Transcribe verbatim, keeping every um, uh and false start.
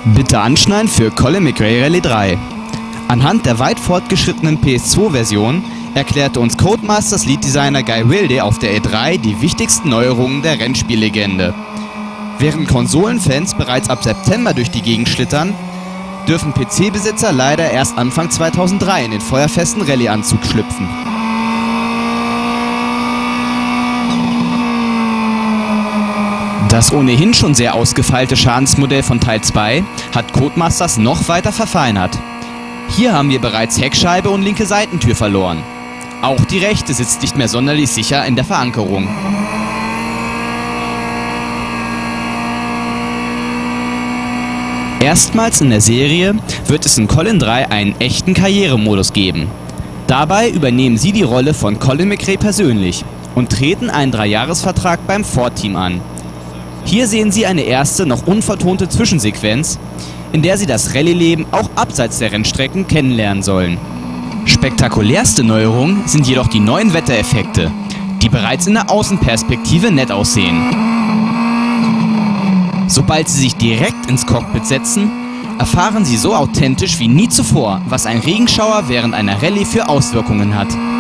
Bitte anschnallen für Colin McRae Rallye drei. Anhand der weit fortgeschrittenen P S zwei Version erklärte uns Codemasters Lead-Designer Guy Wilde auf der E drei die wichtigsten Neuerungen der Rennspiellegende. Während Konsolenfans bereits ab September durch die Gegend schlittern, dürfen P C-Besitzer leider erst Anfang zweitausenddrei in den feuerfesten Rallye-Anzug schlüpfen. Das ohnehin schon sehr ausgefeilte Schadensmodell von Teil zwei hat Codemasters noch weiter verfeinert. Hier haben wir bereits Heckscheibe und linke Seitentür verloren. Auch die rechte sitzt nicht mehr sonderlich sicher in der Verankerung. Erstmals in der Serie wird es in Colin drei einen echten Karrieremodus geben. Dabei übernehmen Sie die Rolle von Colin McRae persönlich und treten einen Dreijahresvertrag beim Ford-Team an. Hier sehen Sie eine erste, noch unvertonte Zwischensequenz, in der Sie das Rallye-Leben auch abseits der Rennstrecken kennenlernen sollen. Spektakulärste Neuerung sind jedoch die neuen Wettereffekte, die bereits in der Außenperspektive nett aussehen. Sobald Sie sich direkt ins Cockpit setzen, erfahren Sie so authentisch wie nie zuvor, was ein Regenschauer während einer Rallye für Auswirkungen hat.